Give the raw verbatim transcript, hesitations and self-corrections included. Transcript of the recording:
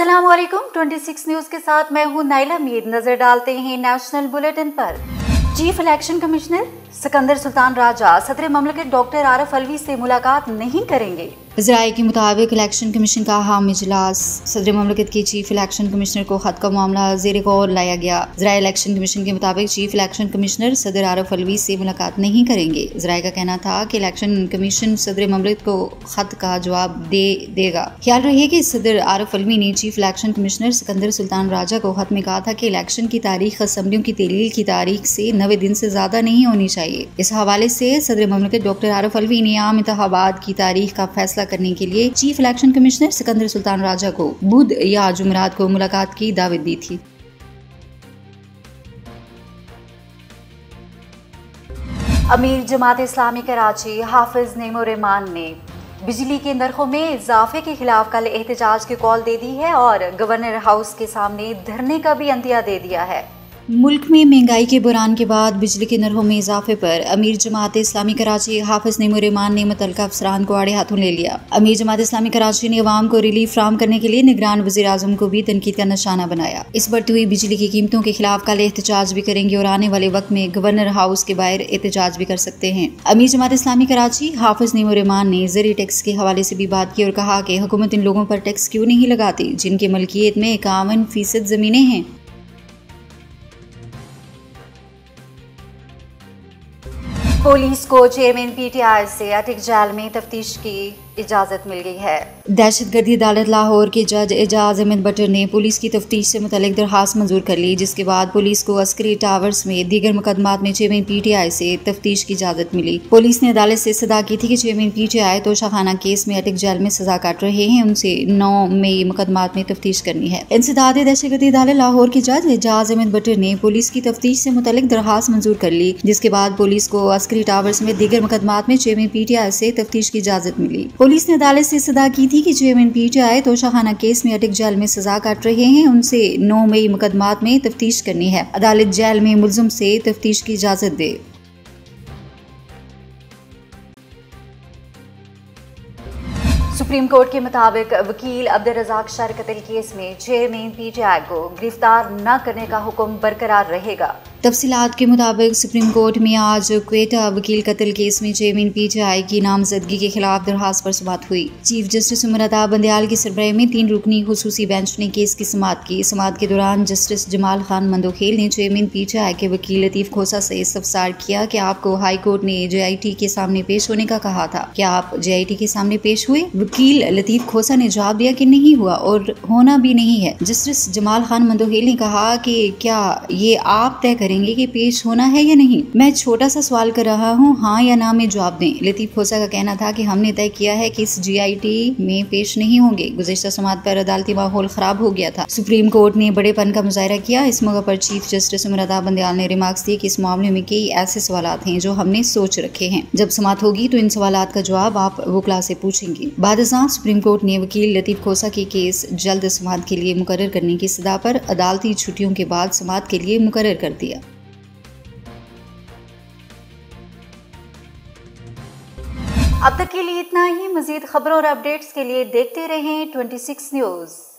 अस्सलाम वालेकुम। छब्बीस न्यूज के साथ मैं हूं नाइला मीर। नजर डालते हैं नेशनल बुलेटिन पर। Chief election commissioner Sikandar Sultan Raja सदर ममलकत डॉक्टर आरिफ अलवी से मुलाकात नहीं करेंगे। ज़राए के मुताबिक इलेक्शन कमीशन का अहम इजलास सदर ममलकत के चीफ इलेक्शन कमिश्नर को खत का मामला जेर गौर लाया गया। ज़राए इलेक्शन कमीशन के मुताबिक चीफ इलेक्शन कमिश्नर सदर आरिफ अलवी से मुलाकात नहीं करेंगे। ज़राए का कहना था कि इलेक्शन कमीशन सदर ममलकत को खत का जवाब दे देगा। ख्याल रहे कि सदर आरिफ अलवी ने chief election commissioner Sikandar Sultan Raja को खत में कहा था कि इलेक्शन की तारीख असम्बलियों की तहलील की तारीख से नवे दिन से ज्यादा नहीं होनी चाहिए। इस हवाले से सदर ममलकत डॉक्टर आरिफ अलवी ने आम इंतखाबात की तारीख का फैसला करने के लिए chief election commissioner Sikandar Sultan Raja को बुध या जुमेरात को मुलाकात की दावत दी थी। अमीर जमात इस्लामी कराची हाफिज नेमो रहमान ने बिजली के नरखों में इजाफे के खिलाफ कल एहतजाज की कॉल दे दी है और गवर्नर हाउस के सामने धरने का भी अंदिया दे दिया है। मुल्क में महंगाई के बुरान के बाद बिजली के नरखों में इजाफे पर अमीर जमात इस्लामी कराची हाफिज नेमो रहमान ने मुतल्लिका अफसरान को आड़े हाथों ले लिया। अमीर जमात इस्लामी कराची ने अवाम को रिलीफ फ्राहम करने के लिए निगरान वज़ीर आज़म को भी तनकीद का निशाना बनाया। इस बढ़ती हुई बिजली की कीमतों के खिलाफ कल एहतजाज भी करेंगे और आने वाले वक्त में गवर्नर हाउस के बाहर एहतजाज भी कर सकते हैं। अमीर जमात इस्लामी कराची हाफिज नेमो रहमान ने ज़री टैक्स के हवाले से भी बात की और कहा कि हुकूमत इन लोगों पर टैक्स क्यों नहीं लगाती जिनकी मलकियत में इक्यावन फीसद जमीनें हैं। पुलिस को चेयरमैन पीटीआई से अटक जेल में तफ्तीश की इजाजत मिल गई है। दहशतगर्दी अदालत लाहौर के जज एजाज अहमद बटर ने पुलिस की तफ्तीश से मुतल्लिक दरखास्त मंजूर कर ली, जिसके बाद पुलिस को अस्करी टावर्स में दीगर मुकदमात में चेयरमैन पीटीआई से तफ्तीश की इजाजत मिली। पुलिस ने अदालत से सदा की थी कि चेयरमैन पीटीआई तोशाखाना केस में अटक जेल में सजा काट रहे हैं, उनसे नौ मई मुकदमात में तफ्तीश करनी है। इंसदाद दहशतगर्दी अदालत लाहौर के जज एजाज अहमद बटर ने पुलिस की तफ्तीश से मुतल्लिक दरखास्त मंजूर कर ली, जिसके बाद पुलिस को अस्करी टावर्स में दीगर मुकदमात में चेयरमैन पीटीआई से तफ्तीश की इजाजत मिली। पुलिस ने अदालत से सदा की थी कि चेयरमैन पीटीआई तोशाखाना केस में अटक जेल में सजा काट रहे हैं, उनसे नौ मई मुकदमात में तफ्तीश करनी है। अदालत जेल में मुल्जिम से तफ्तीश की इजाजत दे। सुप्रीम कोर्ट के मुताबिक वकील अब्दुल रज़ाक शर कत्ल केस में चेयरमैन पीटीआई को गिरफ्तार न करने का हुक्म बरकरार रहेगा। तफसीलात के मुताबिक सुप्रीम कोर्ट में आज क्वेटा वकील कत्ल केस में चेयरमैन पीटीआई की नामजदगी के खिलाफ दरखास्त पर समाअत हुई। चीफ जस्टिस उमर अता बंदयाल की सरबराही में तीन रुकनी खुसूसी बेंच ने केस की समाअत की। समाअत के दौरान जस्टिस जमाल खान मंदोखेल ने चेयरमैन पीटीआई के वकील लतीफ खोसा से इस्तफसार किया कि आपको हाई कोर्ट ने जे आई टी के सामने पेश होने का कहा था, क्या आप जे आई टी के सामने पेश हुए? वकील लतीफ खोसा ने जवाब दिया कि नहीं हुआ और होना भी नहीं है। जस्टिस जमाल खान मंदोखेल ने कहा कि क्या ये आप तय करेंगे कि पेश होना है या नहीं? मैं छोटा सा सवाल कर रहा हूँ, हाँ या ना में जवाब दें। लतीफ खोसा का कहना था कि हमने तय किया है कि इस जी आई टी में पेश नहीं होंगे। गुज़िश्ता समाअत पर अदालती माहौल खराब हो गया था। सुप्रीम कोर्ट ने बड़ेपन का मुजाहरा किया। इस मौके पर चीफ जस्टिस उमर अता बंदयाल ने रिमार्क्स दिए कि इस मामले में कई ऐसे सवालात हैं जो हमने सोच रखे हैं। जब समाअत होगी तो इन सवालात का जवाब आप वकला से पूछेंगे। बाद अज़ां सुप्रीम कोर्ट ने वकील लतीफ खोसा की केस जल्द समाअत के लिए मुकर्रर करने की सदा पर अदालती छुट्टियों के बाद समाअत के लिए मुकर्रर कर दिया। अब तक के लिए इतना ही। मजीद खबरों और अपडेट्स के लिए देखते रहें छब्बीस न्यूज।